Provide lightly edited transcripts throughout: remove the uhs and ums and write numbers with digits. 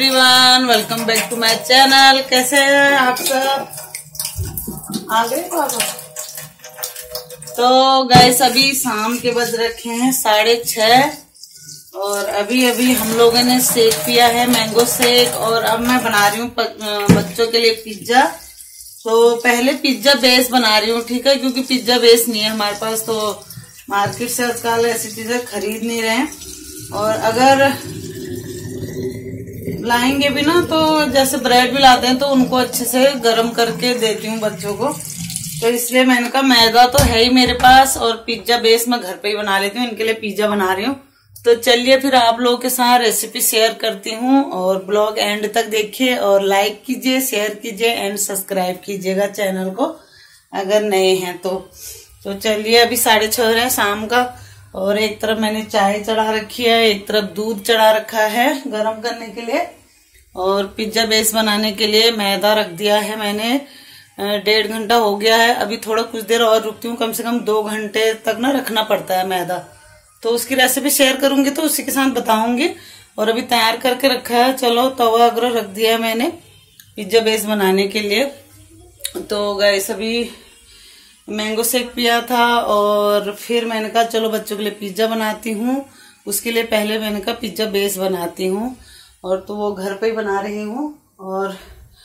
Everyone, welcome back to my channel. कैसे हैं आप सब? आ गए तो गाइस अभी शाम के बज रखे हैं 6:30 और अभी हम लोगों ने शेक पिया है, मैंगो शेक। और अब मैं बना रही हूँ बच्चों के लिए पिज्जा। तो पहले पिज्जा बेस बना रही हूँ, ठीक है, क्योंकि पिज्जा बेस नहीं है हमारे पास, तो मार्केट से आजकल ऐसी चीजें खरीद नहीं रहे हैं। और अगर लाएंगे भी ना तो जैसे ब्रेड भी लाते हैं तो उनको अच्छे से गर्म करके देती हूँ बच्चों को। तो इसलिए मैंने कहा मैदा तो है ही मेरे पास और पिज्जा बेस मैं घर पे ही बना लेती हूँ, इनके लिए पिज्जा बना रही हूँ। तो चलिए फिर आप लोगों के साथ रेसिपी शेयर करती हूँ और ब्लॉग एंड तक देखिए और लाइक कीजिए, शेयर कीजिए एंड सब्सक्राइब कीजिएगा चैनल को अगर नए हैं तो चलिए अभी 6:30 है शाम का और एक तरफ मैंने चाय चढ़ा रखी है, एक तरफ दूध चढ़ा रखा है गरम करने के लिए। और पिज्जा बेस बनाने के लिए मैदा रख दिया है मैंने, 1.5 घंटा हो गया है। अभी थोड़ा कुछ देर और रुकती हूँ, कम से कम 2 घंटे तक ना रखना पड़ता है मैदा। तो उसकी रेसिपी शेयर करूंगी तो उसी के साथ बताऊंगी। और अभी तैयार करके रखा है, चलो तवा अगर रख दिया है मैंने पिज्जा बेस बनाने के लिए। तो गाइस अभी मैंगो शेक पिया था और फिर मैंने कहा चलो बच्चों के लिए पिज्जा बनाती हूँ। उसके लिए पहले मैंने कहा पिज्जा बेस बनाती हूँ और तो वो घर पे ही बना रही हूँ।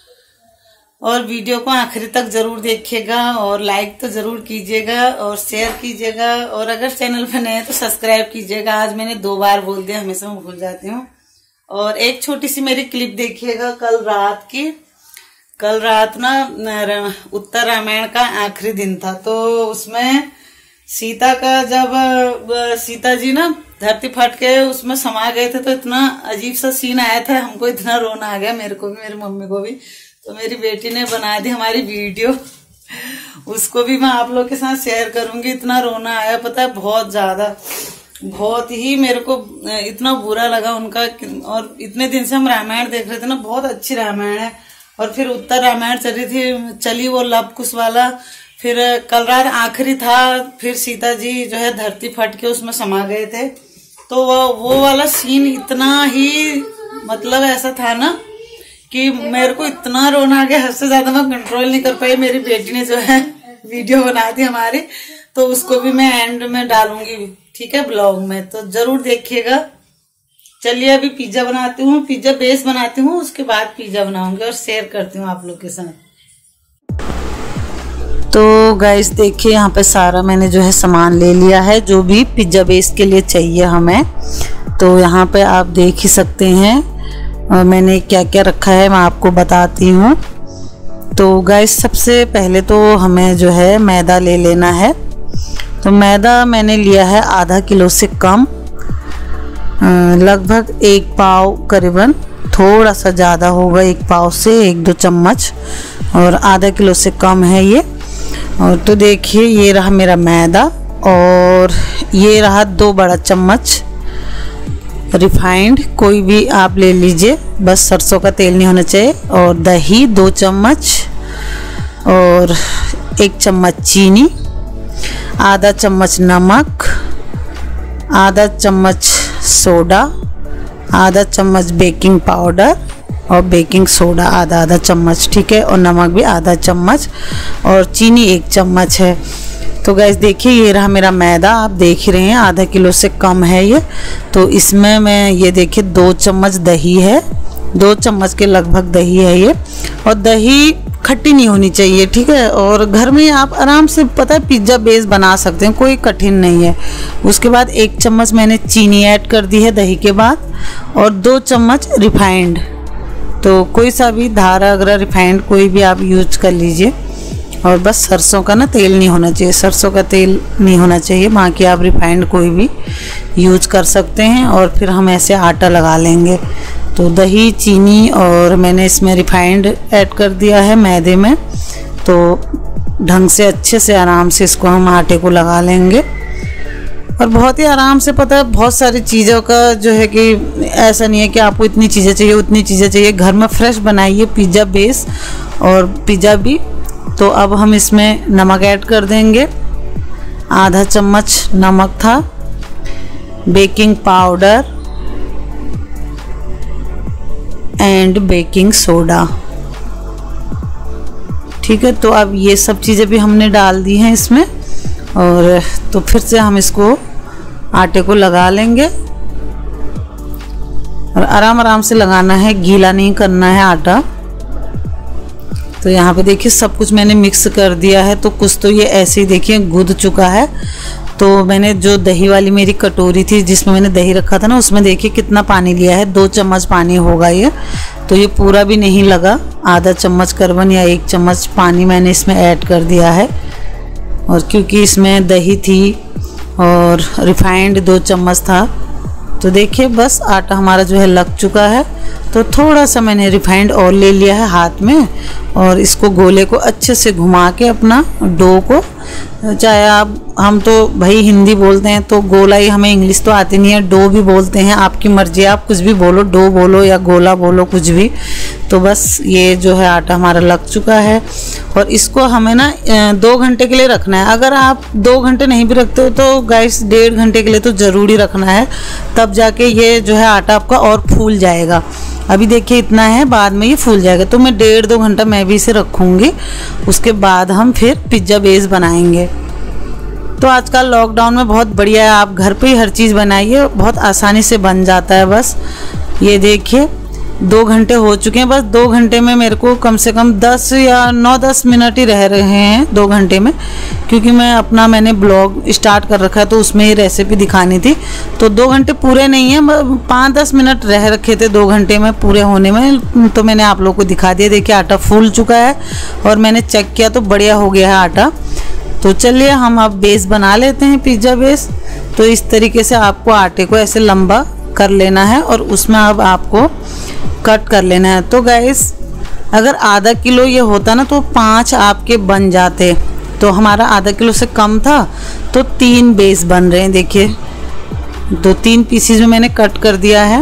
और वीडियो को आखिरी तक जरूर देखिएगा और लाइक तो जरूर कीजिएगा और शेयर कीजिएगा और अगर चैनल पे नए हैं तो सब्सक्राइब कीजिएगा। आज मैंने 2 बार बोल दिया, हमेशा मैं भूल जाती हूँ। और एक छोटी सी मेरी क्लिप देखिएगा कल रात की। कल रात ना उत्तर रामायण का आखिरी दिन था, तो उसमें सीता का जब सीता जी ना धरती फट के उसमें समा गए थे तो इतना अजीब सा सीन आया था, हमको इतना रोना आ गया, मेरे को भी मेरी मम्मी को भी। तो मेरी बेटी ने बना दी हमारी वीडियो, उसको भी मैं आप लोग के साथ शेयर करूंगी। इतना रोना आया पता है, बहुत ज्यादा, बहुत ही मेरे को इतना बुरा लगा उनका। और इतने दिन से हम रामायण देख रहे थे ना, बहुत अच्छी रामायण है। और फिर उत्तर रामायण चली वो लव कुश वाला, फिर कल रात आखिरी था, फिर सीता जी जो है धरती फट के उसमें समा गए थे। तो वो वाला सीन इतना ही मतलब ऐसा था ना कि मेरे को इतना रोना आ गया, हद से ज्यादा मैं कंट्रोल नहीं कर पाई। मेरी बेटी ने जो है वीडियो बना दी हमारी, तो उसको भी मैं एंड में डालूंगी, ठीक है, ब्लॉग में, तो जरूर देखिएगा। चलिए अभी पिज्जा बनाती हूँ, पिज्जा बेस बनाती हूँ, उसके बाद पिज्जा बनाऊंगी और शेयर करती हूँ आप लोग के साथ। तो गाइस देखिए यहाँ पे सारा मैंने जो है सामान ले लिया है जो भी पिज्जा बेस के लिए चाहिए हमें। तो यहाँ पे आप देख ही सकते हैं और मैंने क्या क्या रखा है मैं आपको बताती हूँ। तो गाइस सबसे पहले तो हमें जो है मैदा ले लेना है। तो मैदा मैंने लिया है आधा किलो से कम, लगभग 1 पाव करीबन, थोड़ा सा ज़्यादा होगा 1 पाव से 1-2 चम्मच, और आधा किलो से कम है ये। और तो देखिए ये रहा मेरा मैदा और ये रहा 2 बड़ा चम्मच रिफाइंड, कोई भी आप ले लीजिए, बस सरसों का तेल नहीं होना चाहिए। और दही 2 चम्मच और 1 चम्मच चीनी, आधा चम्मच नमक, आधा चम्मच सोडा, आधा चम्मच बेकिंग पाउडर और बेकिंग सोडा आधा चम्मच, ठीक है, और नमक भी आधा चम्मच और चीनी 1 चम्मच है। तो गाइस देखिए ये रहा मेरा मैदा, आप देख ही रहे हैं आधा किलो से कम है ये। तो इसमें मैं ये देखिए 2 चम्मच दही है, 2 चम्मच के लगभग दही है ये। और दही खट्टी नहीं होनी चाहिए, ठीक है। और घर में आप आराम से पता है पिज्जा बेस बना सकते हैं, कोई कठिन नहीं है। उसके बाद 1 चम्मच मैंने चीनी ऐड कर दी है दही के बाद और 2 चम्मच रिफाइंड। तो कोई सा भी धारा अगर रिफाइंड कोई भी आप यूज कर लीजिए। और बस सरसों का ना तेल नहीं होना चाहिए, सरसों का तेल नहीं होना चाहिए, बाकी आप रिफाइंड कोई भी यूज कर सकते हैं। और फिर हम ऐसे आटा लगा लेंगे। तो दही, चीनी और मैंने इसमें रिफाइंड ऐड कर दिया है मैदे में। तो ढंग से अच्छे से आराम से इसको हम आटे को लगा लेंगे। और बहुत ही आराम से, पता है बहुत सारी चीज़ों का जो है कि ऐसा नहीं है कि आपको इतनी चीज़ें चाहिए उतनी चीज़ें चाहिए, घर में फ्रेश बनाइए पिज़्ज़ा बेस और पिज़्ज़ा भी। तो अब हम इसमें नमक ऐड कर देंगे, आधा चम्मच नमक था, baking powder and baking soda. ठीक है, तो अब ये सब चीज़ें भी हमने डाल दी हैं इसमें, और तो फिर से हम इसको आटे को लगा लेंगे और आराम आराम से लगाना है, गीला नहीं करना है आटा। तो यहाँ पे देखिए सब कुछ मैंने मिक्स कर दिया है, तो कुछ तो ये ऐसे ही देखिए गुद चुका है। तो मैंने जो दही वाली मेरी कटोरी थी जिसमें मैंने दही रखा था ना, उसमें देखिए कितना पानी लिया है, 2 चम्मच पानी होगा ये। तो ये पूरा भी नहीं लगा, आधा चम्मच करीबन या 1 चम्मच पानी मैंने इसमें ऐड कर दिया है। और क्योंकि इसमें दही थी और रिफाइंड 2 चम्मच था, तो देखिए बस आटा हमारा जो है लग चुका है। तो थोड़ा सा मैंने रिफाइंड और ले लिया है हाथ में, और इसको गोले को अच्छे से घुमा के अपना डो को, चाहे आप, हम तो भाई हिंदी बोलते हैं तो गोला ही, हमें इंग्लिश तो आती नहीं है, डो भी बोलते हैं, आपकी मर्जी, आप कुछ भी बोलो, डो बोलो या गोला बोलो, कुछ भी। तो बस ये जो है आटा हमारा लग चुका है, और इसको हमें ना 2 घंटे के लिए रखना है। अगर आप 2 घंटे नहीं भी रखते हो तो गाइस 1.5 घंटे के लिए तो ज़रूरी रखना है, तब जाके ये जो है आटा आपका और फूल जाएगा। अभी देखिए इतना है, बाद में ये फूल जाएगा। तो मैं 1.5-2 घंटा मैं भी इसे रखूँगी, उसके बाद हम फिर पिज़्ज़ा बेस बनाएंगे। तो आजकल लॉकडाउन में बहुत बढ़िया है, आप घर पे ही हर चीज़ बनाइए, बहुत आसानी से बन जाता है। बस ये देखिए 2 घंटे हो चुके हैं, बस 2 घंटे में मेरे को कम से कम 10 या 9-10 मिनट ही रह रहे हैं 2 घंटे में, क्योंकि मैंने ब्लॉग स्टार्ट कर रखा है तो उसमें ये रेसिपी दिखानी थी। तो 2 घंटे पूरे नहीं है, 5-10 मिनट रह रखे थे 2 घंटे में पूरे होने में, तो मैंने आप लोगों को दिखा दिया। देखिए आटा फूल चुका है और मैंने चेक किया तो बढ़िया हो गया है आटा। तो चलिए हम अब बेस बना लेते हैं, पिज़्ज़ा बेस। तो इस तरीके से आपको आटे को ऐसे लंबा कर लेना है और उसमें अब आपको कट कर लेना है। तो गाइस अगर आधा किलो ये होता ना तो 5 आपके बन जाते, तो हमारा आधा किलो से कम था, तो 3 बेस बन रहे हैं। देखिए 2-3 पीसीज में मैंने कट कर दिया है,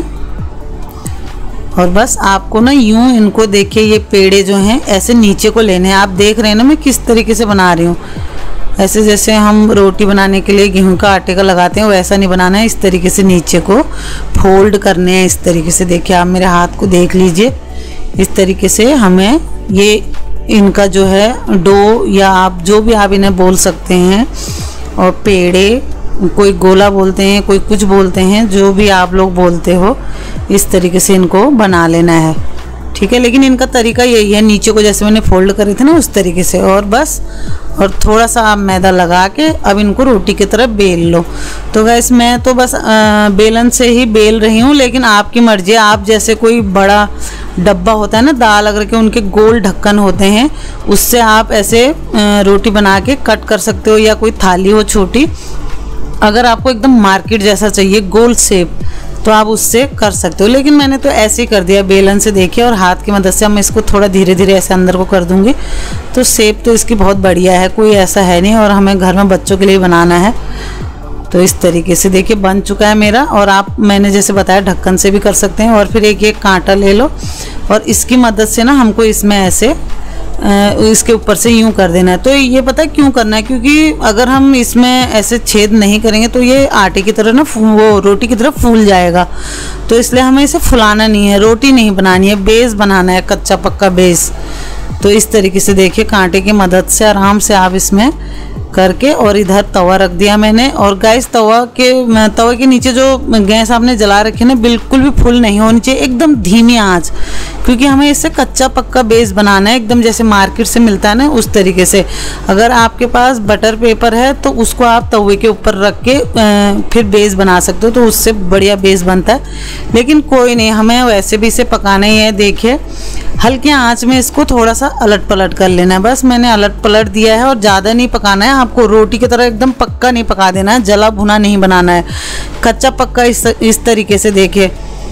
और बस आपको ना यूं इनको देखिए, ये पेड़े जो हैं ऐसे नीचे को लेने हैं। आप देख रहे हैं ना मैं किस तरीके से बना रही हूँ, ऐसे जैसे हम रोटी बनाने के लिए गेहूं का आटे का लगाते हैं वैसा नहीं बनाना है, इस तरीके से नीचे को फोल्ड करने हैं इस तरीके से। देखिए आप मेरे हाथ को देख लीजिए, इस तरीके से हमें ये इनका जो है डो, या आप जो भी आप इन्हें बोल सकते हैं, और पेड़े, कोई गोला बोलते हैं, कोई कुछ बोलते हैं, जो भी आप लोग बोलते हो, इस तरीके से इनको बना लेना है। ठीक है, लेकिन इनका तरीका यही है, नीचे को जैसे मैंने फोल्ड करे थे ना उस तरीके से, और बस, और थोड़ा सा आप मैदा लगा के अब इनको रोटी की तरह बेल लो। तो गैस मैं तो बस बेलन से ही बेल रही हूँ, लेकिन आपकी मर्जी है। आप जैसे कोई बड़ा डब्बा होता है ना दाल अगर के, उनके गोल ढक्कन होते हैं, उससे आप ऐसे रोटी बना के कट कर सकते हो, या कोई थाली हो छोटी, अगर आपको एकदम मार्केट जैसा चाहिए गोल शेप तो आप उससे कर सकते हो, लेकिन मैंने तो ऐसे ही कर दिया बेलन से। देखिए, और हाथ की मदद से मैं इसको थोड़ा धीरे धीरे ऐसे अंदर को कर दूंगी, तो शेप तो इसकी बहुत बढ़िया है, कोई ऐसा है नहीं, और हमें घर में बच्चों के लिए बनाना है। तो इस तरीके से देखिए बन चुका है मेरा, और आप मैंने जैसे बताया ढक्कन से भी कर सकते हैं। और फिर एक कांटा ले लो और इसकी मदद से ना हमको इसमें ऐसे इसके ऊपर से यूं कर देना है। तो ये पता है क्यों करना है, क्योंकि अगर हम इसमें ऐसे छेद नहीं करेंगे तो ये आटे की तरह ना वो रोटी की तरह फूल जाएगा। तो इसलिए हमें इसे फुलाना नहीं है, रोटी नहीं बनानी है, बेस बनाना है, कच्चा पक्का बेस। तो इस तरीके से देखिए कांटे की मदद से आराम से आप इसमें करके, और इधर तवा रख दिया मैंने। और गैस तवे के नीचे जो गैस आपने जला रखी है ना, बिल्कुल भी फुल नहीं होनी चाहिए, एकदम धीमी आंच, क्योंकि हमें इससे कच्चा पक्का बेस बनाना है, एकदम जैसे मार्केट से मिलता है ना उस तरीके से। अगर आपके पास बटर पेपर है तो उसको आप तवे के ऊपर रख के फिर बेस बना सकते हो, तो उससे बढ़िया बेस बनता है। लेकिन कोई नहीं, हमें वैसे भी इसे पकाना ही है। देखिए हल्के आंच में इसको थोड़ा सा अलट पलट कर लेना है, बस मैंने अलट पलट दिया है, और ज़्यादा नहीं पकाना है आपको, रोटी की तरह एकदम पक्का नहीं पका देना है, जला भुना नहीं बनाना है, कच्चा पक्का इस तरीके से। देखिए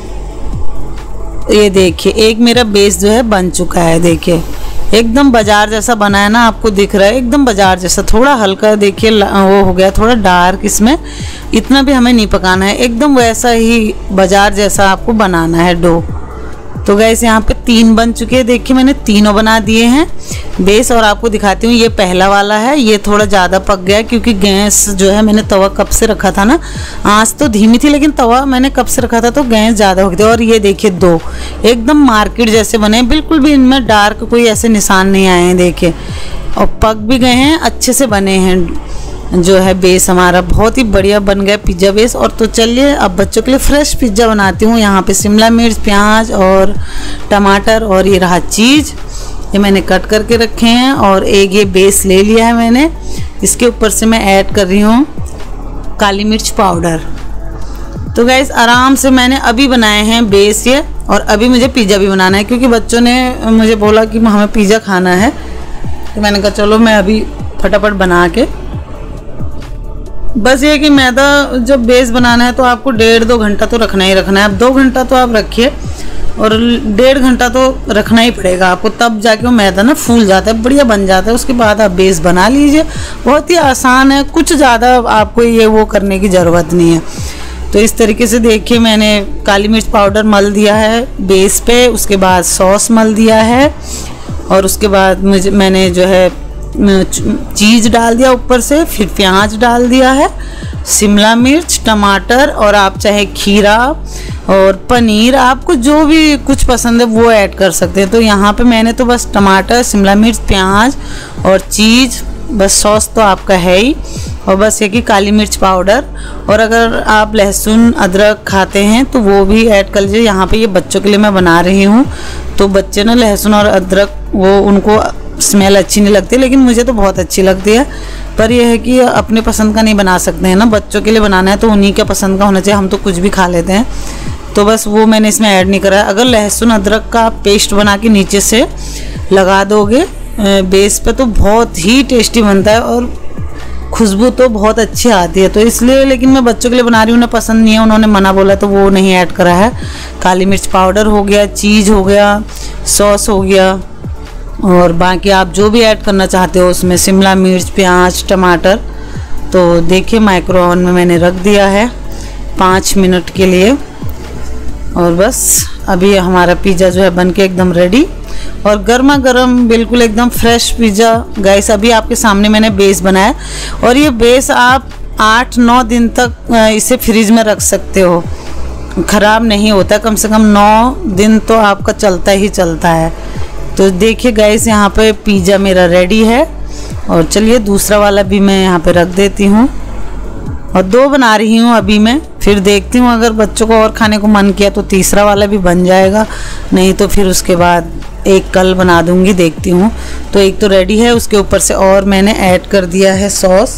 ये देखिए एक मेरा बेस जो है बन चुका है। देखिए एकदम बाजार जैसा बना है ना, आपको दिख रहा है एकदम बाजार जैसा, थोड़ा हल्का देखिए वो हो गया थोड़ा डार्क, इसमें इतना भी हमें नहीं पकाना है, एकदम वैसा ही बाजार जैसा आपको बनाना है डो। तो गैस यहाँ पे 3 बन चुके हैं। देखिए मैंने तीनों बना दिए हैं बेस। और आपको दिखाती हूँ, ये पहला वाला है, ये थोड़ा ज़्यादा पक गया क्योंकि गैस जो है मैंने तवा कब से रखा था ना, आंच तो धीमी थी लेकिन तवा मैंने कब से रखा था तो गैस ज़्यादा हो गई थी। और ये देखिए 2 एकदम मार्केट जैसे बने, बिल्कुल भी इनमें डार्क कोई ऐसे निशान नहीं आए हैं देखिए, और पक भी गए हैं, अच्छे से बने हैं। जो है बेस हमारा बहुत ही बढ़िया बन गया पिज़्ज़ा बेस। और तो चलिए अब बच्चों के लिए फ्रेश पिज़्ज़ा बनाती हूँ। यहाँ पे शिमला मिर्च, प्याज और टमाटर और ये रहा चीज़, ये मैंने कट करके रखे हैं। और एक ये बेस ले लिया है मैंने, इसके ऊपर से मैं ऐड कर रही हूँ काली मिर्च पाउडर। तो गाइस आराम से मैंने अभी बनाए हैं बेस ये, और अभी मुझे पिज़्ज़ा भी बनाना है क्योंकि बच्चों ने मुझे बोला कि हमें पिज़्ज़ा खाना है, तो मैंने कहा चलो मैं अभी फटाफट बना के। बस ये कि मैदा जब बेस बनाना है तो आपको 1.5-2 घंटा तो रखना ही रखना है। अब 2 घंटा तो आप रखिए और 1.5 घंटा तो रखना ही पड़ेगा आपको, तब जाके वो मैदा ना फूल जाता है, बढ़िया बन जाता है। उसके बाद आप बेस बना लीजिए, बहुत ही आसान है, कुछ ज़्यादा आपको ये वो करने की ज़रूरत नहीं है। तो इस तरीके से देखिए मैंने काली मिर्च पाउडर मल दिया है बेस पे, उसके बाद सॉस मल दिया है, और उसके बाद मैंने जो है चीज़ डाल दिया ऊपर से, फिर प्याज डाल दिया है, शिमला मिर्च, टमाटर, और आप चाहे खीरा और पनीर, आपको जो भी कुछ पसंद है वो ऐड कर सकते हैं। तो यहाँ पे मैंने तो बस टमाटर, शिमला मिर्च, प्याज और चीज़, बस सॉस तो आपका है ही, और बस ये कि काली मिर्च पाउडर। और अगर आप लहसुन अदरक खाते हैं तो वो भी ऐड कर लीजिए। यहाँ पे ये बच्चों के लिए मैं बना रही हूँ, तो बच्चे ना लहसुन और अदरक वो उनको स्मेल अच्छी नहीं लगती, लेकिन मुझे तो बहुत अच्छी लगती है। पर यह है कि अपने पसंद का नहीं बना सकते हैं ना, बच्चों के लिए बनाना है तो उन्हीं के पसंद का होना चाहिए, हम तो कुछ भी खा लेते हैं। तो बस वो मैंने इसमें ऐड नहीं करा है। अगर लहसुन अदरक का पेस्ट बना के नीचे से लगा दोगे बेस पे तो बहुत ही टेस्टी बनता है और खुशबू तो बहुत अच्छी आती है। तो इसलिए, लेकिन मैं बच्चों के लिए बना रही हूँ, उन्हें पसंद नहीं है, उन्होंने मना बोला तो वो नहीं ऐड करा है। काली मिर्च पाउडर हो गया, चीज़ हो गया, सॉस हो गया, और बाकी आप जो भी ऐड करना चाहते हो उसमें शिमला मिर्च, प्याज, टमाटर। तो देखिए माइक्रो ओवन में मैंने रख दिया है 5 मिनट के लिए, और बस अभी हमारा पिज़्ज़ा जो है बनके एकदम रेडी और गर्मा गर्म बिल्कुल एकदम फ्रेश पिज़्ज़ा। गाइस अभी आपके सामने मैंने बेस बनाया, और ये बेस आप 8-9 दिन तक इसे फ्रिज में रख सकते हो, ख़राब नहीं होता, कम से कम 9 दिन तो आपका चलता ही चलता है। तो देखिए गाइस यहाँ पे पिज़्ज़ा मेरा रेडी है, और चलिए दूसरा वाला भी मैं यहाँ पे रख देती हूँ, और 2 बना रही हूँ अभी मैं, फिर देखती हूँ अगर बच्चों को और खाने को मन किया तो तीसरा वाला भी बन जाएगा, नहीं तो फिर उसके बाद एक कल बना दूँगी, देखती हूँ। तो एक तो रेडी है, उसके ऊपर से और मैंने ऐड कर दिया है सॉस,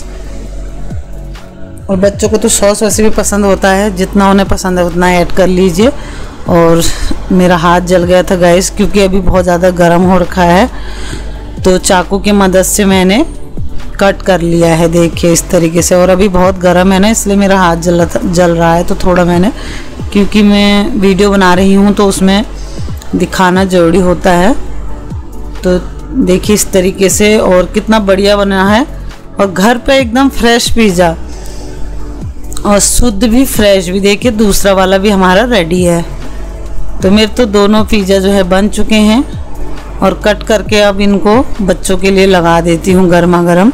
और बच्चों को तो सॉस वैसे भी पसंद होता है, जितना उन्हें पसंद है उतना ऐड कर लीजिए। और मेरा हाथ जल गया था गाइस क्योंकि अभी बहुत ज़्यादा गर्म हो रखा है, तो चाकू की मदद से मैंने कट कर लिया है, देखिए इस तरीके से। और अभी बहुत गर्म है ना, इसलिए मेरा हाथ जल रहा है, तो थोड़ा मैंने, क्योंकि मैं वीडियो बना रही हूँ तो उसमें दिखाना ज़रूरी होता है। तो देखिए इस तरीके से, और कितना बढ़िया बना है, और घर पे एकदम फ्रेश पिज़्ज़ा और शुद्ध भी फ्रेश भी। देखिए दूसरा वाला भी हमारा रेडी है। तो मेरे तो दोनों पिज़्ज़ा जो है बन चुके हैं, और कट करके अब इनको बच्चों के लिए लगा देती हूँ गर्मा गर्म।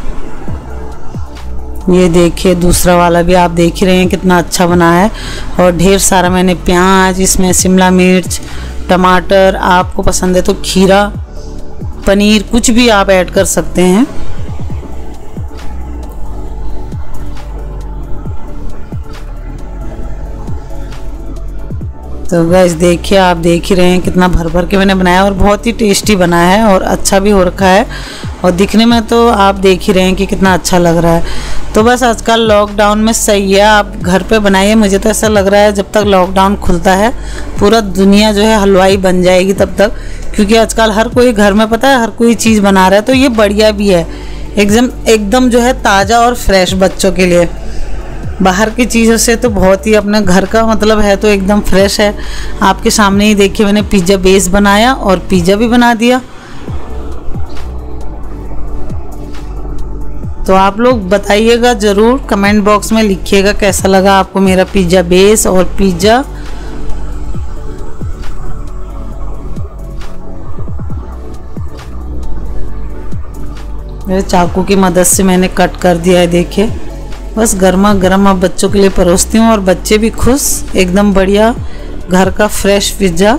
ये देखिए दूसरा वाला भी आप देख ही रहे हैं कितना अच्छा बना है, और ढेर सारा मैंने प्याज, इसमें शिमला मिर्च, टमाटर, आपको पसंद है तो खीरा, पनीर, कुछ भी आप ऐड कर सकते हैं। तो गाइस देखिए, आप देख ही रहे हैं कितना भर भर के मैंने बनाया, और बहुत ही टेस्टी बना है और अच्छा भी हो रखा है, और दिखने में तो आप देख ही रहे हैं कि कितना अच्छा लग रहा है। तो बस आजकल लॉकडाउन में सही है, आप घर पे बनाइए। मुझे तो ऐसा लग रहा है जब तक लॉकडाउन खुलता है पूरा दुनिया जो है हलवाई बन जाएगी तब तक, क्योंकि आजकल हर कोई घर में, पता है, हर कोई चीज़ बना रहा है। तो ये बढ़िया भी है, एकदम जो है ताज़ा और फ्रेश बच्चों के लिए। बाहर की चीज़ों से तो बहुत ही अपने घर का मतलब है, तो एकदम फ्रेश है। आपके सामने ही देखिए मैंने पिज़्ज़ा बेस बनाया और पिज़्ज़ा भी बना दिया। तो आप लोग बताइएगा ज़रूर, कमेंट बॉक्स में लिखिएगा कैसा लगा आपको मेरा पिज़्ज़ा बेस और पिज़्ज़ा। मेरे चाकू की मदद से मैंने कट कर दिया है। देखिए बस गर्मा गर्म अब बच्चों के लिए परोसती हूँ और बच्चे भी खुश, एकदम बढ़िया घर का फ्रेश पिज्ज़ा।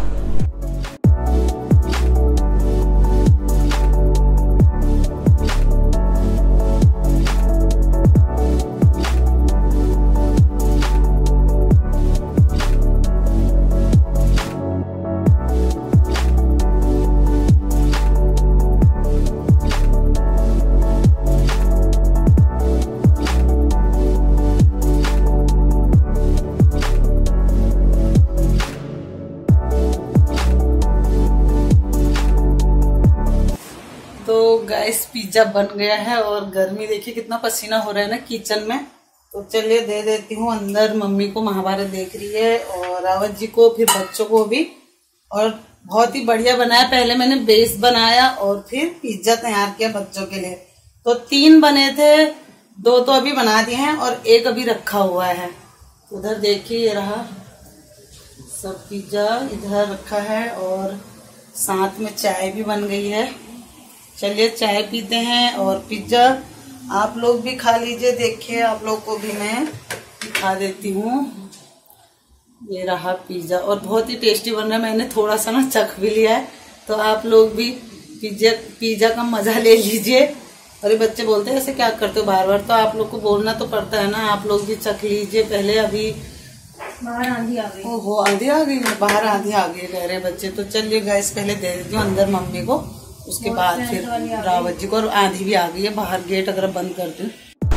तो गाइस पिज्जा बन गया है और गर्मी देखिए कितना पसीना हो रहा है ना किचन में। तो चलिए दे देती हूँ अंदर। मम्मी को महाभारत देख रही है और रावत जी को, फिर बच्चों को भी। और बहुत ही बढ़िया बनाया। पहले मैंने बेस बनाया और फिर पिज्जा तैयार किया बच्चों के लिए। तो 3 बने थे, 2 तो अभी बना दिए हैं और 1 अभी रखा हुआ है। उधर देखिए ये रहा सब पिज्जा इधर रखा है और साथ में चाय भी बन गई है। चलिए चाय पीते हैं और पिज्जा आप लोग भी खा लीजिए। देखिए आप लोग को भी मैं दिखा देती हूँ। ये रहा पिज्जा और बहुत ही टेस्टी बन रहा है। मैंने थोड़ा सा ना चख भी लिया है, तो आप लोग भी पिज्जा का मजा ले लीजिए। और ये बच्चे बोलते हैं ऐसे क्या करते हो बार बार, तो आप लोग को बोलना तो पड़ता है ना। आप लोग भी चख लीजिए पहले। अभी बाहर आंधी आ गई। ओहो आंधी आ गई, बाहर आंधी आ गई कह रहे बच्चे। तो चलिए गैस पहले दे देती हूँ अंदर मम्मी को, उसके बाद फिर रावत जी को। और आंधी भी आ गई है बाहर, गेट अगर बंद कर दूं।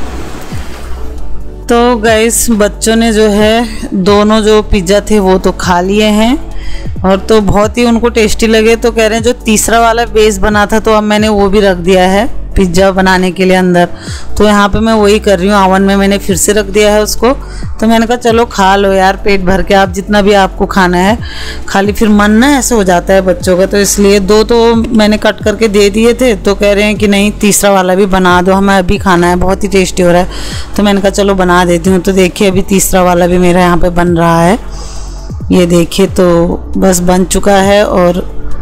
तो गाइस बच्चों ने जो है दोनों जो पिज्ज़ा थे वो तो खा लिए हैं और तो बहुत ही उनको टेस्टी लगे। तो कह रहे हैं जो तीसरा वाला बेस बना था तो अब मैंने वो भी रख दिया है पिज्ज़ा बनाने के लिए अंदर। तो यहाँ पे मैं वही कर रही हूँ, ओवन में मैंने फिर से रख दिया है उसको। तो मैंने कहा चलो खा लो यार पेट भर के, आप जितना भी आपको खाना है। खाली फिर मन ना ऐसे हो जाता है बच्चों का, तो इसलिए 2 तो मैंने कट करके दे दिए थे। तो कह रहे हैं कि नहीं तीसरा वाला भी बना दो, हमें अभी खाना है, बहुत ही टेस्टी हो रहा है। तो मैंने कहा चलो बना देती हूँ। तो देखिए अभी तीसरा वाला भी मेरा यहाँ पर बन रहा है। ये देखिए तो बस बन चुका है। और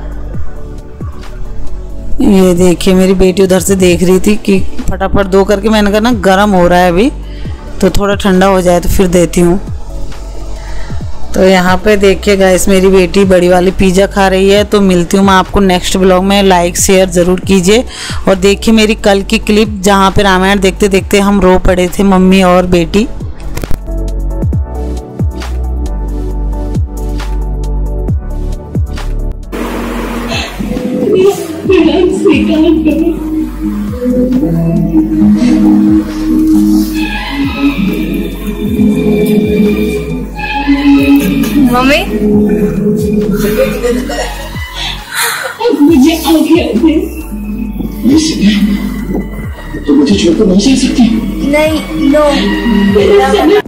ये देखिए मेरी बेटी उधर से देख रही थी कि फटाफट दो करके। मैंने कहा ना गर्म हो रहा है अभी, तो थोड़ा ठंडा हो जाए तो फिर देती हूँ। तो यहाँ पे देखिए गाइस मेरी बेटी बड़ी वाली पिज़्ज़ा खा रही है। तो मिलती हूँ मैं आपको नेक्स्ट ब्लॉग में। लाइक शेयर ज़रूर कीजिए। और देखिए मेरी कल की क्लिप जहाँ पे रामायण देखते देखते हम रो पड़े थे मम्मी और बेटी। मम्मी मुझे आगे तो मुझे छोड़कर नहीं जा सकती। नहीं नो